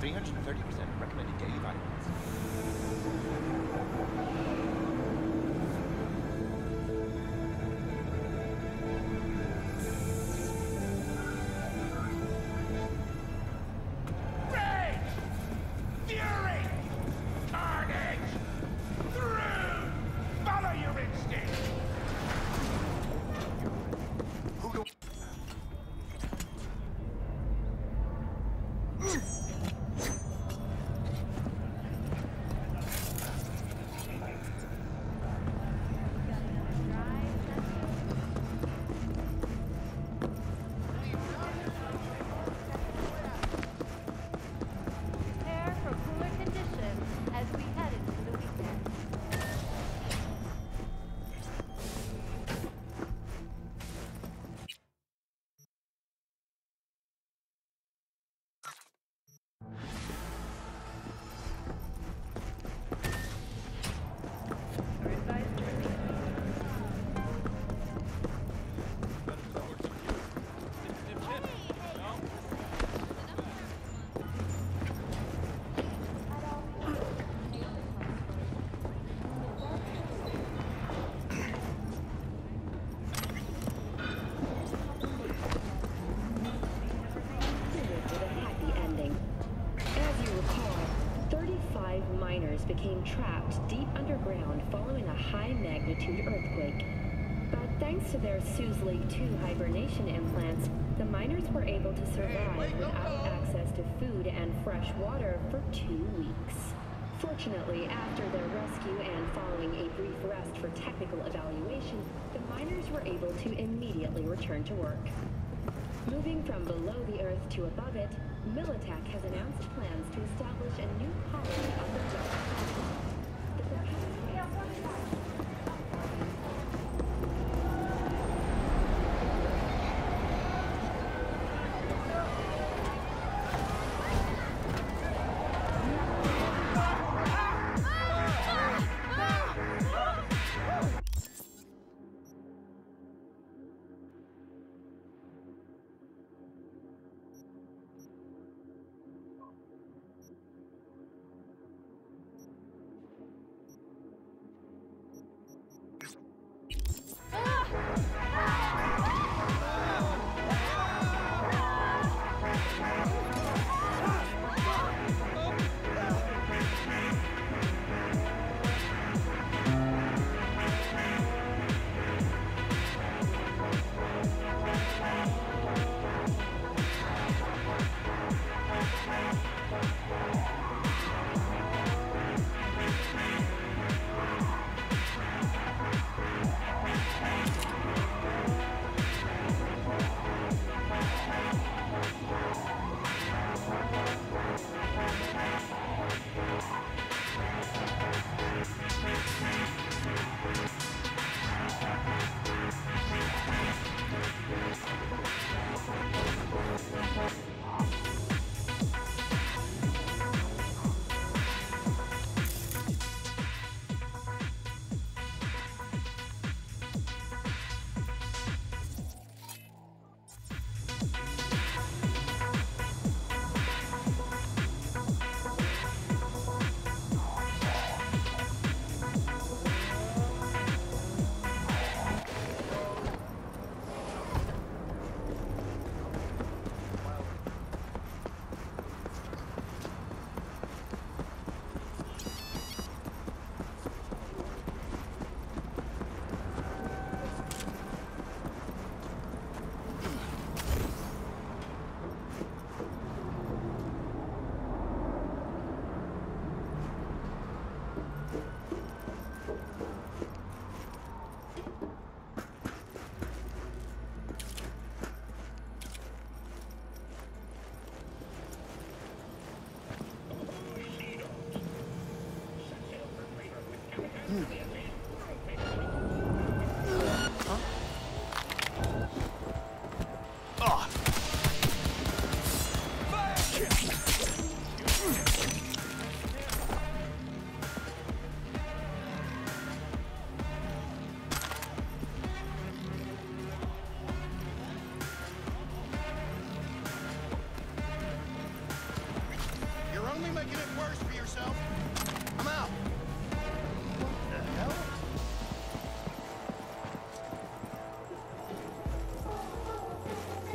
330% recommended daily vitamins. Became trapped deep underground following a high-magnitude earthquake. But thanks to their Suze Lake 2 hibernation implants, the miners were able to survive without access to food and fresh water for 2 weeks. Fortunately, after their rescue and following a brief rest for technical evaluation, the miners were able to immediately return to work. Moving from below the Earth to above it, Militech has announced plans to establish a new colony on the Dark Planet. The proposed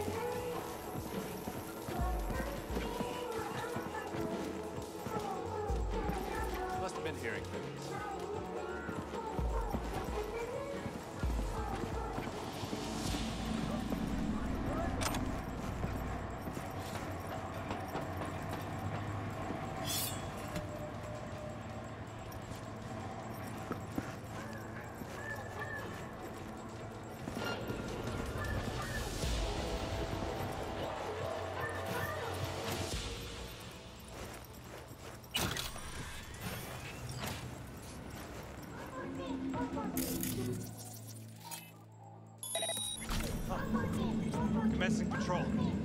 Must have been hearing things. Commencing patrol.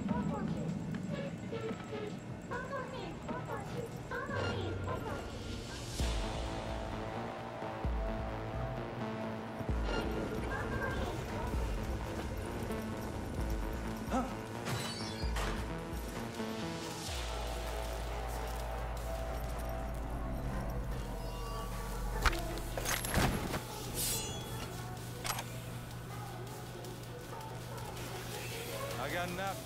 I got enough.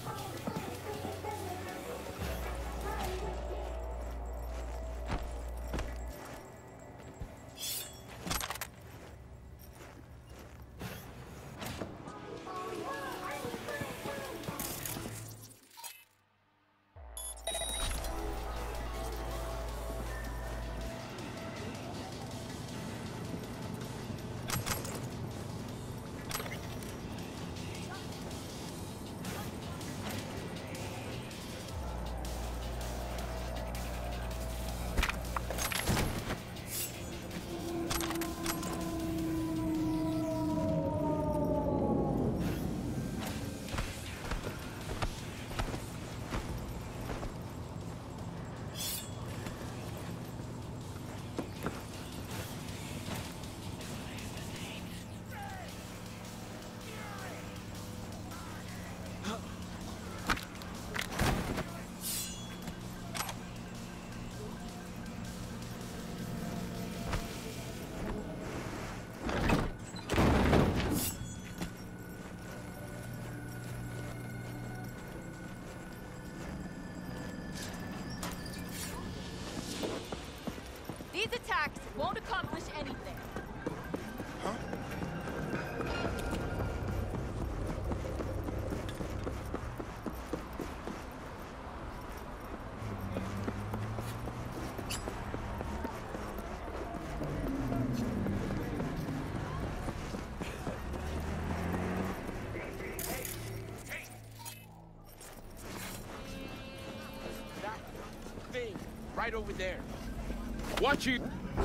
These attacks won't accomplish anything. Huh? That thing right over there. Watch you.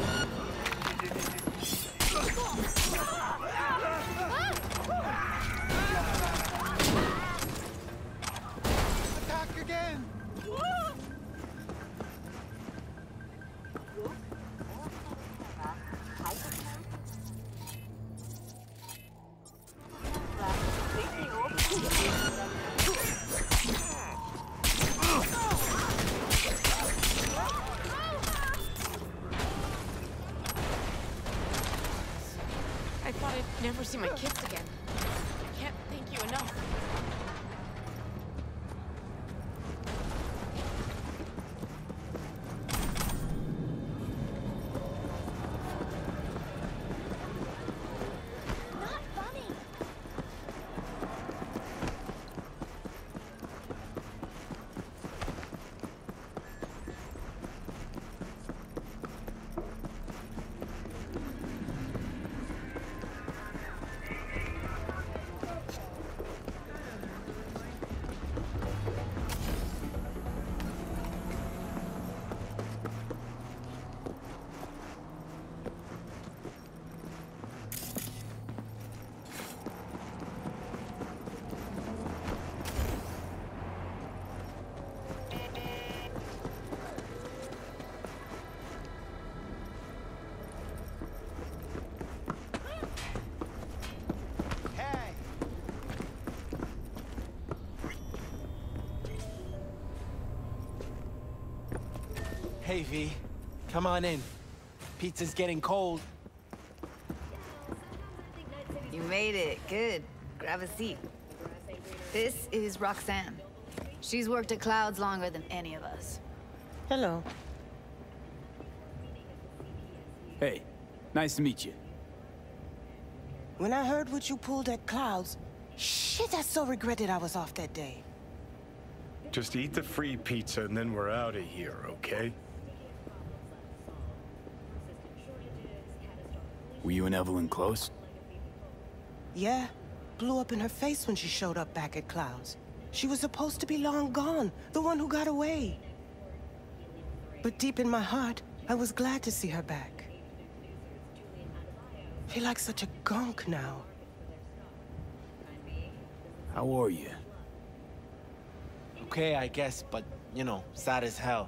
Attack again! I thought I'd never see my kids again. I can't thank you enough. Not funny. Hey, V. Come on in. Pizza's getting cold. You made it. Good. Grab a seat. This is Roxanne. She's worked at Clouds longer than any of us. Hello. Hey, nice to meet you. When I heard what you pulled at Clouds, shit, I so regretted I was off that day. Just eat the free pizza and then we're out of here, okay? Were you and Evelyn close? Yeah, blew up in her face when she showed up back at Clouds. She was supposed to be long gone, the one who got away. But deep in my heart, I was glad to see her back. Feel like such a gunk now. How are you? Okay, I guess, but, you know, sad as hell.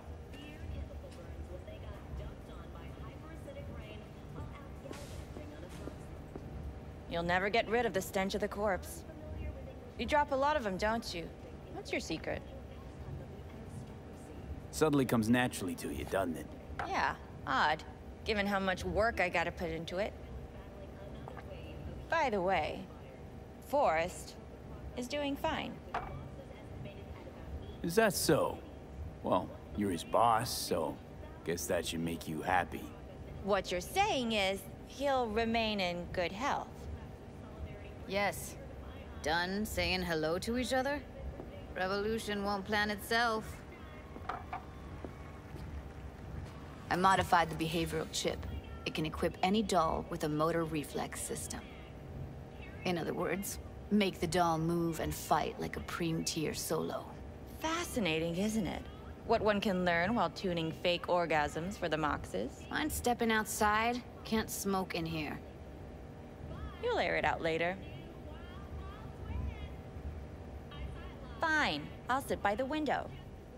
You'll never get rid of the stench of the corpse. You drop a lot of them, don't you? What's your secret? Suddenly comes naturally to you, doesn't it? Yeah, odd, given how much work I gotta put into it. By the way, Forrest is doing fine. Is that so? Well, you're his boss, so guess that should make you happy. What you're saying is he'll remain in good health. Yes. Done saying hello to each other? Revolution won't plan itself. I modified the behavioral chip. It can equip any doll with a motor reflex system. In other words, make the doll move and fight like a Preem-tier solo. Fascinating, isn't it? What one can learn while tuning fake orgasms for the Moxes. Mind stepping outside? Can't smoke in here. You'll air it out later. Fine, I'll sit by the window.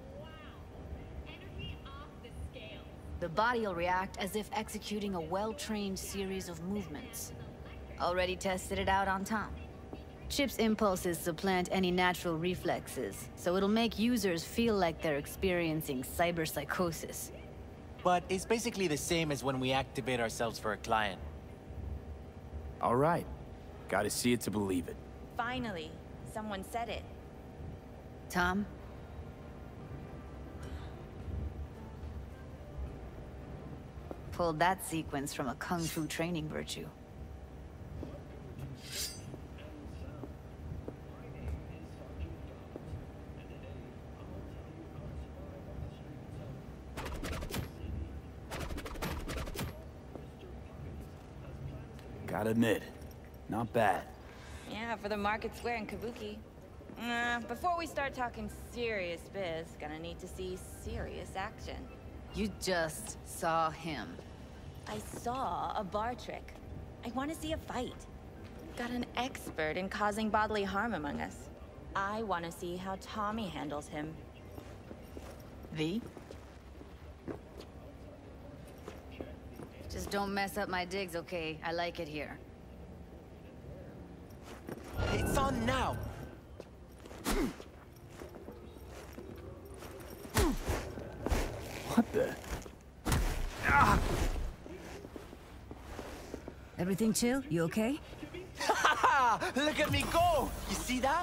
The body will react as if executing a well-trained series of movements. Already tested it out on Tom. Chip's impulses supplant any natural reflexes, so it'll make users feel like they're experiencing cyberpsychosis. But it's basically the same as when we activate ourselves for a client. All right. Gotta see it to believe it. Finally, someone said it. Tom? Pulled that sequence from a kung fu training virtue. Gotta admit, not bad. Yeah, for the Market Square in Kabuki. Before we start talking serious biz, gonna need to see serious action. You just saw him. I saw a bar trick. I want to see a fight. Got an expert in causing bodily harm among us. I want to see how Tommy handles him. V? Just don't mess up my digs, okay? I like it here. It's on now! What the? Everything chill? You okay? Look at me go! You see that?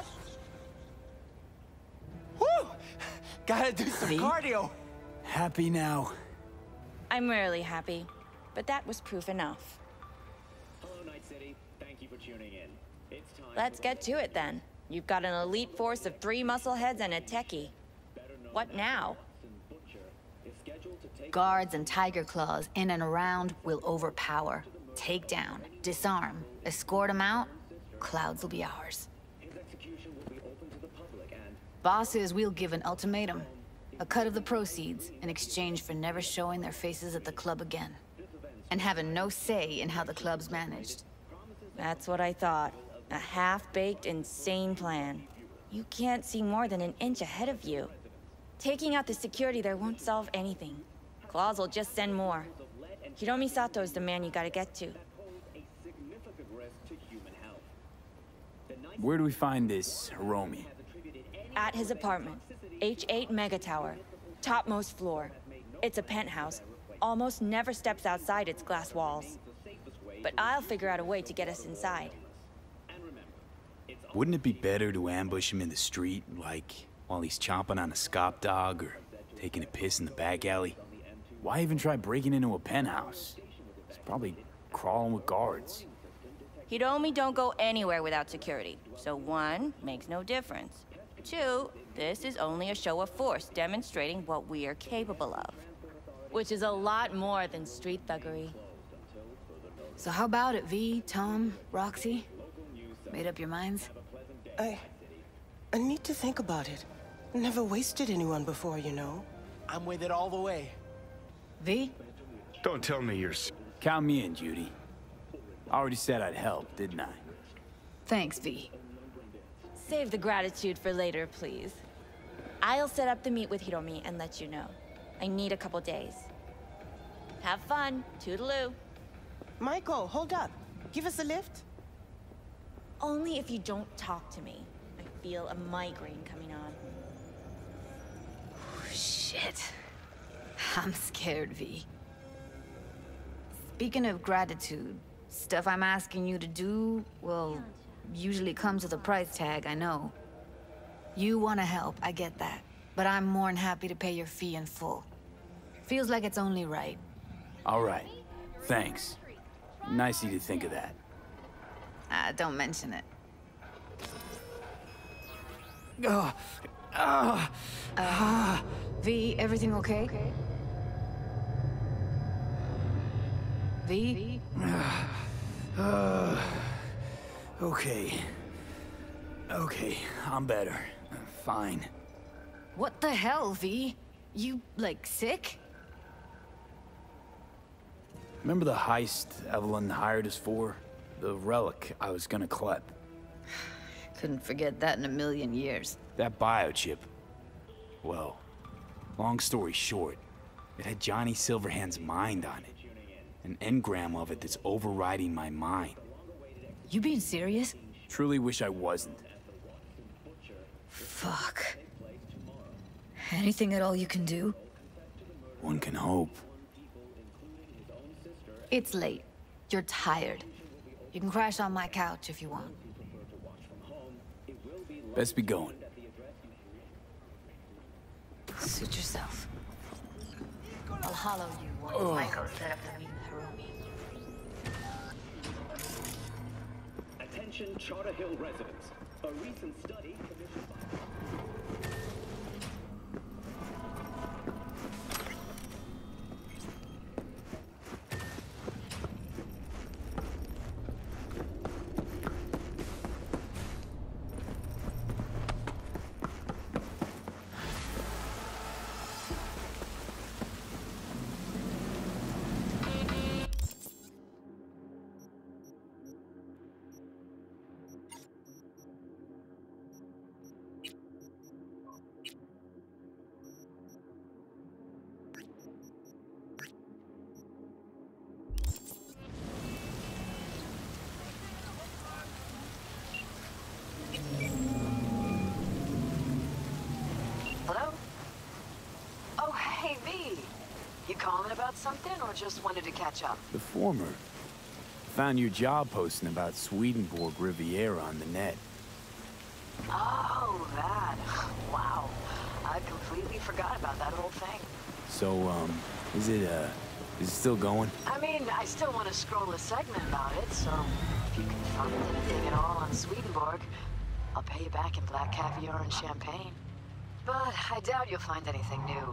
Woo! Gotta do some cardio! Happy now. I'm rarely happy, but that was proof enough. Hello, Night City. Thank you for tuning in. It's time. Let's get to it then. You've got an elite force of 3 muscleheads and a techie. What now? Guards and Tiger Claws in and around will overpower. Take down, disarm, escort them out. Clouds will be ours. Bosses, we'll give an ultimatum. A cut of the proceeds in exchange for never showing their faces at the club again. And having no say in how the club's managed. That's what I thought. A half-baked, insane plan. You can't see more than an inch ahead of you. Taking out the security there won't solve anything. Claws will just send more. Hiromi Sato's the man you gotta get to. Where do we find this Hiromi? At his apartment. H8 Mega Tower. Topmost floor. It's a penthouse. Almost never steps outside its glass walls. But I'll figure out a way to get us inside. Wouldn't it be better to ambush him in the street, like while he's chomping on a scop dog or taking a piss in the back alley? Why even try breaking into a penthouse? He's probably crawling with guards. Hiromi don't go anywhere without security. So 1, makes no difference. 2, this is only a show of force demonstrating what we are capable of. Which is a lot more than street thuggery. So how about it, V, Tom, Roxy? Made up your minds? I need to think about it. Never wasted anyone before, you know. I'm with it all the way. V? Don't tell me you're... Count me in, Judy. I already said I'd help, didn't I? Thanks, V. Save the gratitude for later, please. I'll set up the meet with Hiromi and let you know. I need a couple days. Have fun. Toodaloo. Michael, hold up. Give us a lift. Only if you don't talk to me. I feel a migraine coming on. Shit. I'm scared, V. Speaking of gratitude, stuff I'm asking you to do, well, usually comes with a price tag, I know. You want to help, I get that. But I'm more than happy to pay your fee in full. Feels like it's only right. All right. Thanks. Nice of you to think of that. Don't mention it. V, everything okay? V? Okay. Okay, I'm better. Fine. What the hell, V? You, like, sick? Remember the heist Evelyn hired us for? The relic I was gonna klep. Couldn't forget that in a million years. That biochip. Well, long story short, it had Johnny Silverhand's mind on it. An engram of it that's overriding my mind. You being serious? Truly wish I wasn't. Fuck. Anything at all you can do? One can hope. It's late. You're tired. You can crash on my couch if you want. Best be going. Suit yourself. I'll hollow you once Michael set up the meet with Hiromi. Attention Charter Hill residents. A recent study commissioned by... Hello? Oh, hey, V. You calling about something, or just wanted to catch up? The former. Found your job posting about Swedenborg Riviera on the net. Oh, that. Wow. I completely forgot about that whole thing. So, is it still going? I mean, I still want to scroll a segment about it, so if you can find anything at all on Swedenborg, I'll pay you back in black caviar and champagne. But I doubt you'll find anything new.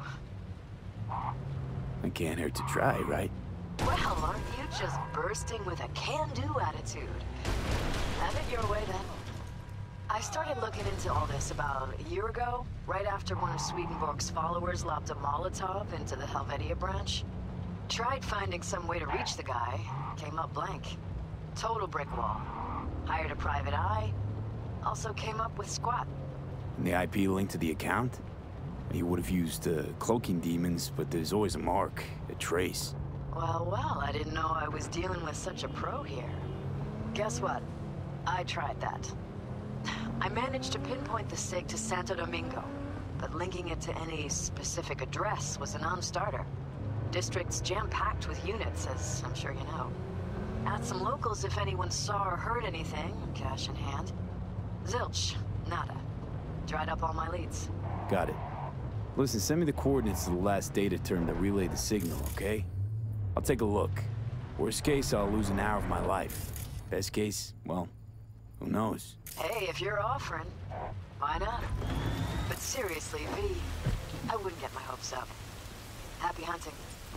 It can't hurt to try, right? Well, aren't you just bursting with a can-do attitude? Have it your way, then. I started looking into all this about a year ago, right after one of Swedenborg's followers lobbed a Molotov into the Helvetia branch. Tried finding some way to reach the guy, came up blank. Total brick wall. Hired a private eye, also came up with squat. And the IP linked to the account? He would have used cloaking demons, but there's always a mark, a trace. Well, I didn't know I was dealing with such a pro here. Guess what? I tried that. I managed to pinpoint the SIG to Santo Domingo, but linking it to any specific address was a non-starter. District's jam-packed with units, as I'm sure you know. Asked some locals if anyone saw or heard anything, cash in hand. Zilch. Nada. Dried up all my leads. Got it. Listen, send me the coordinates to the last data term that relayed the signal, okay? I'll take a look. Worst case, I'll lose an hour of my life. Best case, well, who knows? Hey, if you're offering, why not? But seriously, V, I wouldn't get my hopes up. Happy hunting.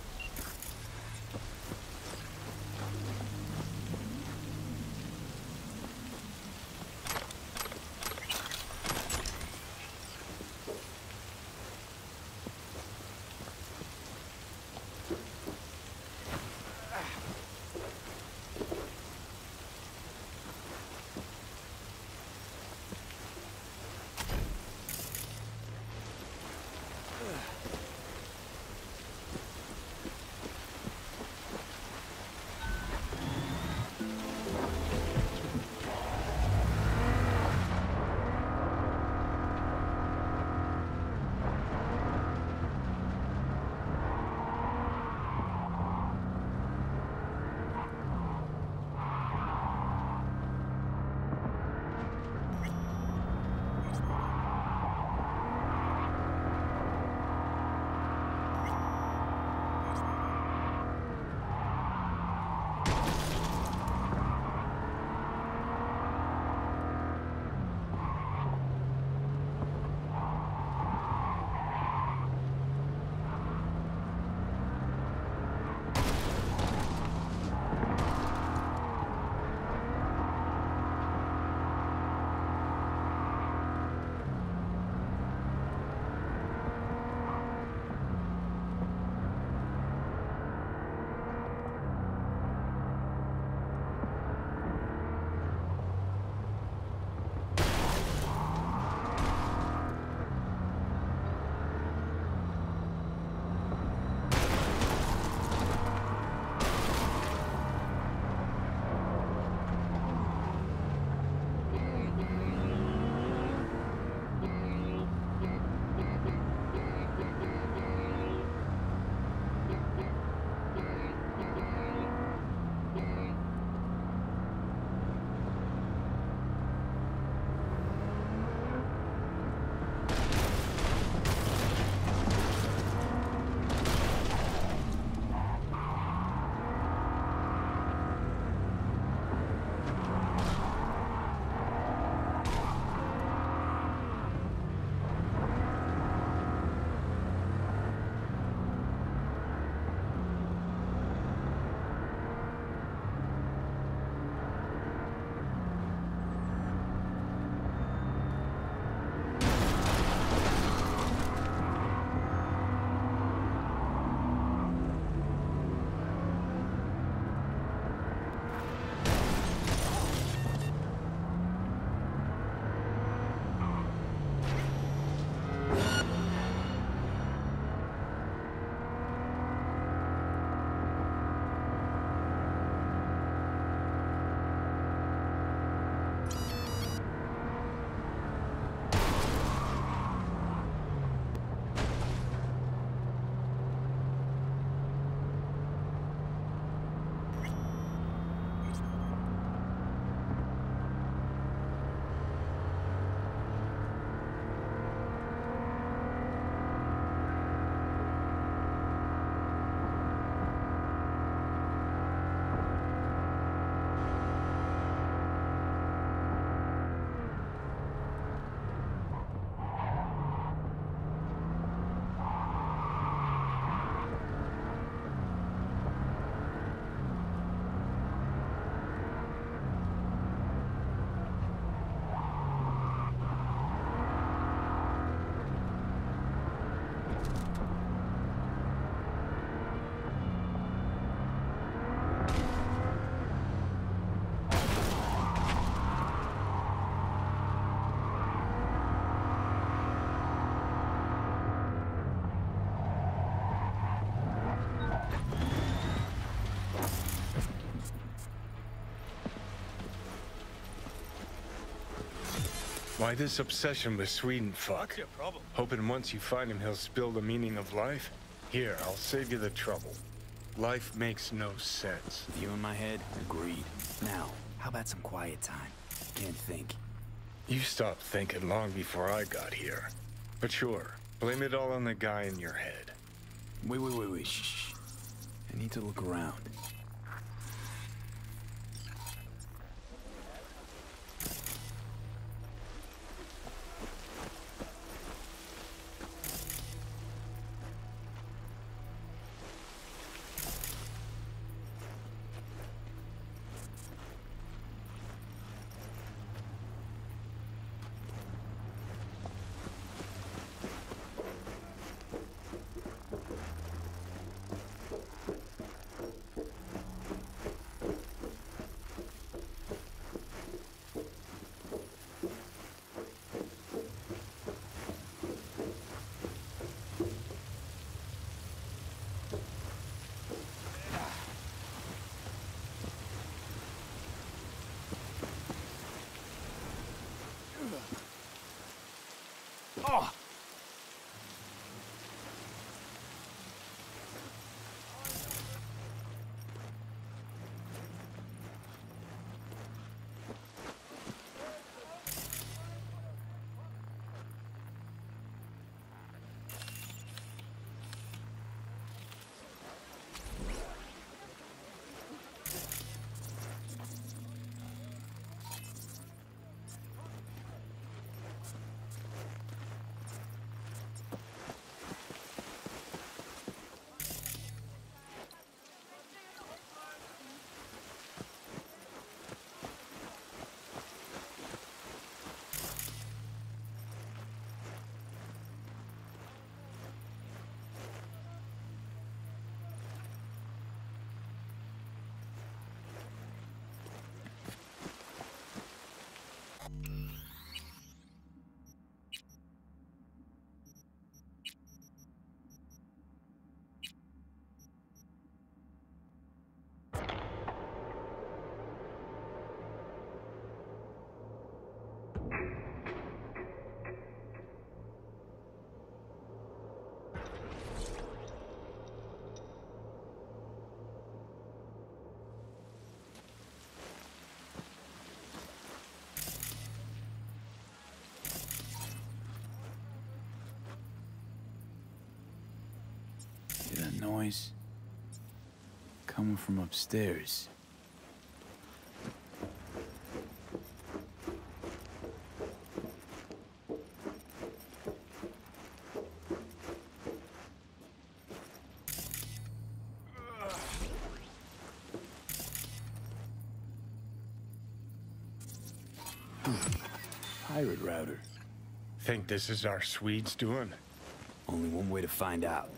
Why this obsession with Sweden, fuck? What's your problem? Hoping once you find him, he'll spill the meaning of life? Here, I'll save you the trouble. Life makes no sense. With you in my head, agreed. Now, how about some quiet time? Can't think. You stopped thinking long before I got here. But sure, blame it all on the guy in your head. Wait. Shh. I need to look around. Oh! Hear that noise? Coming from upstairs. Pirate router. Think this is our Swedes doing? Only one way to find out.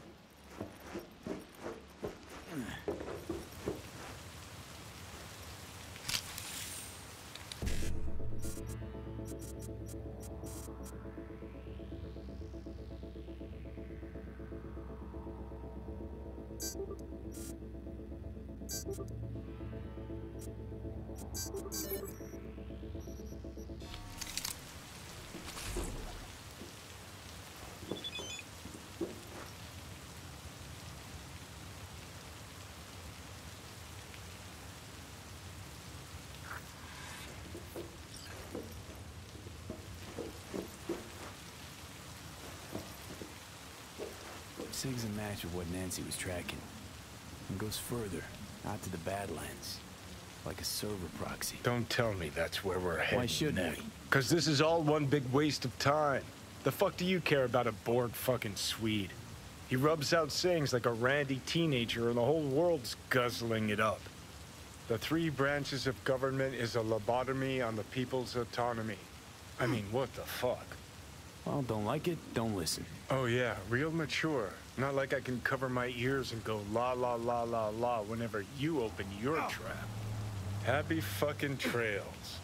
SIG's a match of what Nancy was tracking. And goes further, out to the Badlands. Like a server proxy. Don't tell me that's where we're heading. Why shouldn't we? Because this is all one big waste of time. The fuck do you care about a bored fucking Swede? He rubs out sayings like a randy teenager and the whole world's guzzling it up. The three branches of government is a lobotomy on the people's autonomy. I mean, what the fuck? Well, don't like it, don't listen. Oh yeah, real mature. Not like I can cover my ears and go la la la la la whenever you open your trap. Happy fucking trails.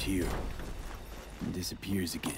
here and disappears again.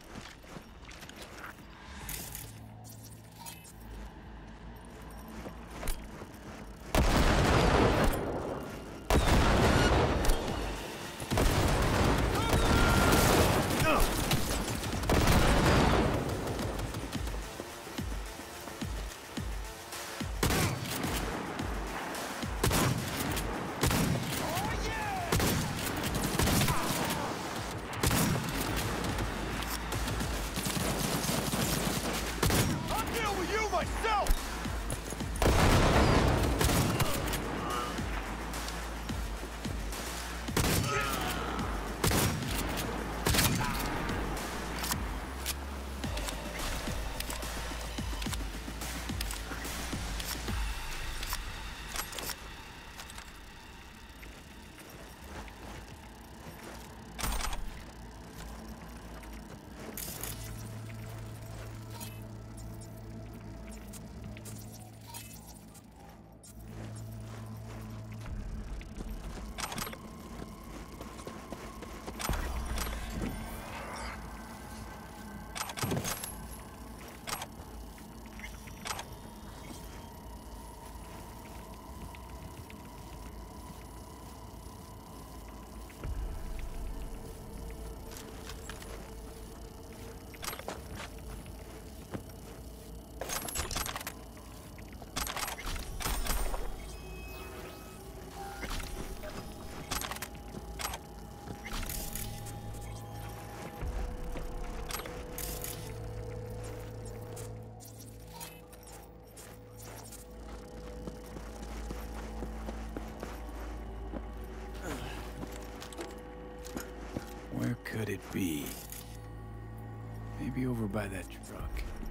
Where could it be? Maybe over by that truck.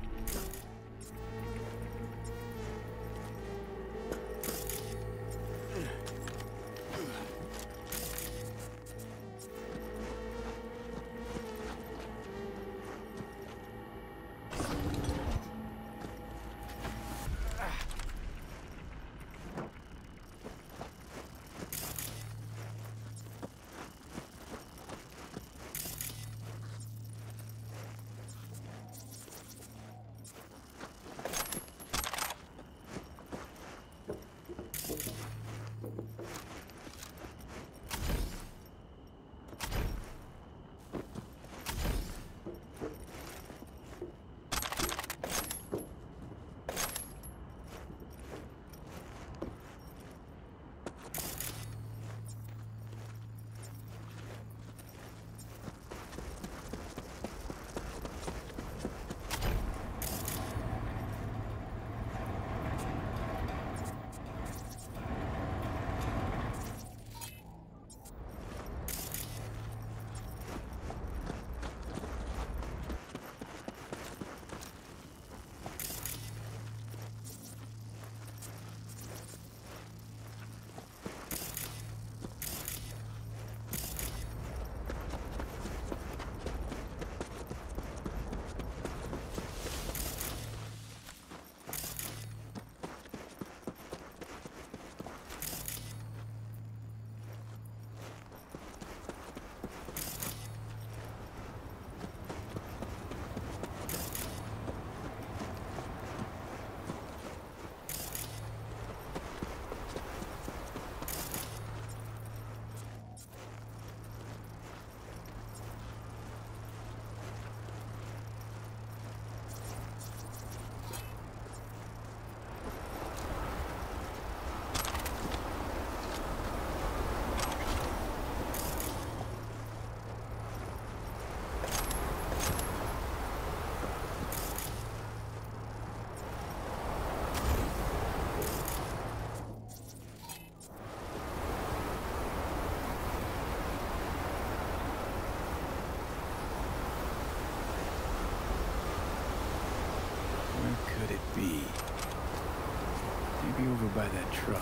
Maybe over by that truck.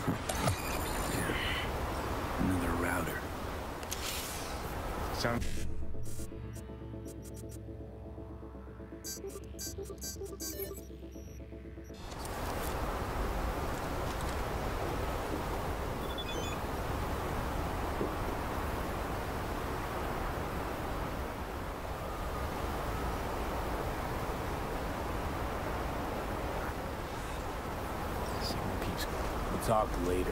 Another router. Sound. We'll talk later.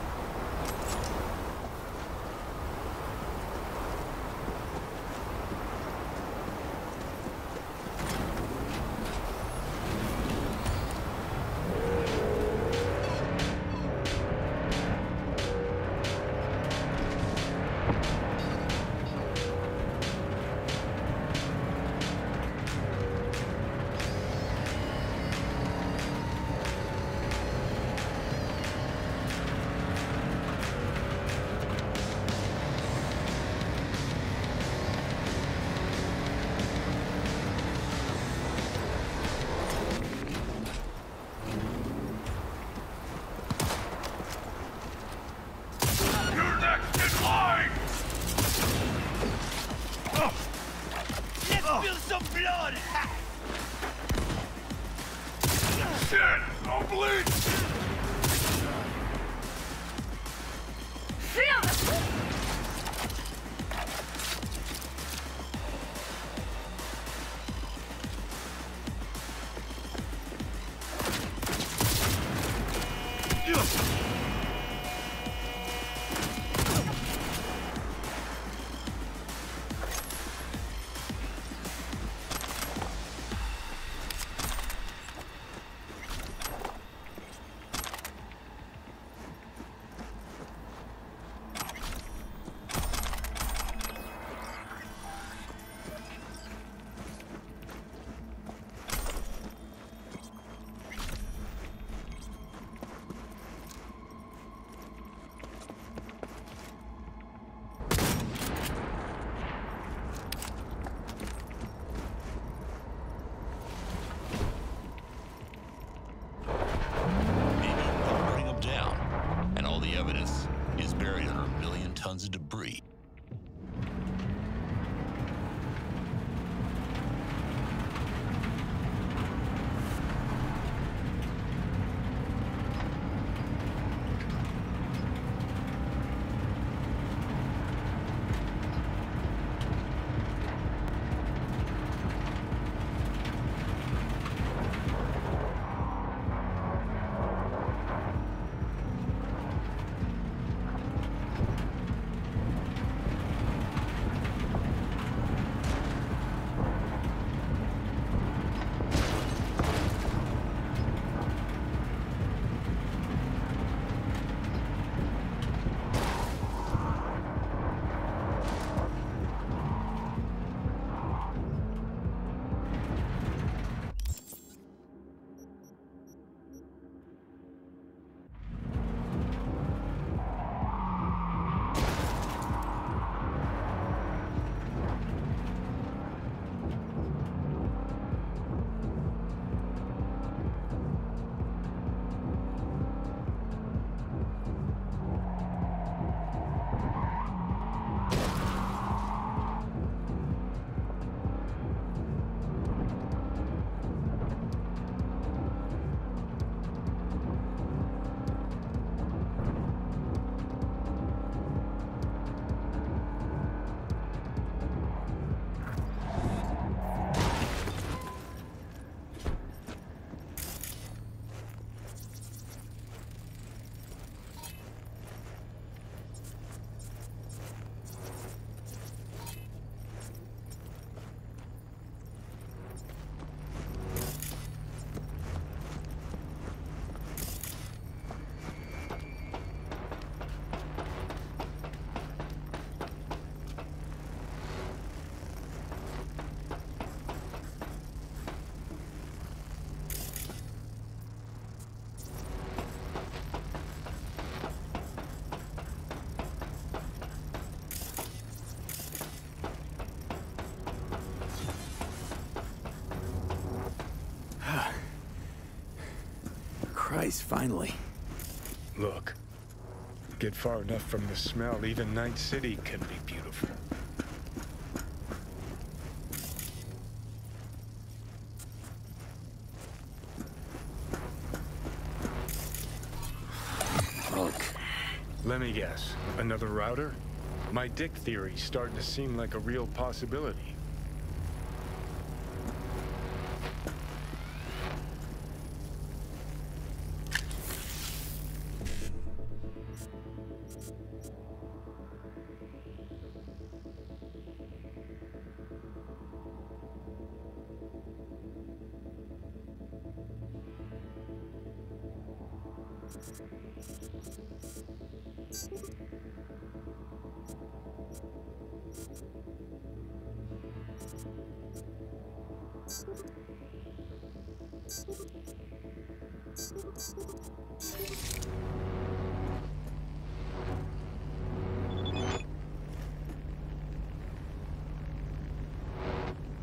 Tons of debris. Christ, finally. Look, get far enough from the smell, even Night City can be beautiful. Look. Let me guess, another router? My dick theory's starting to seem like a real possibility.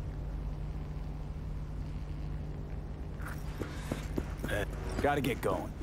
Gotta get going.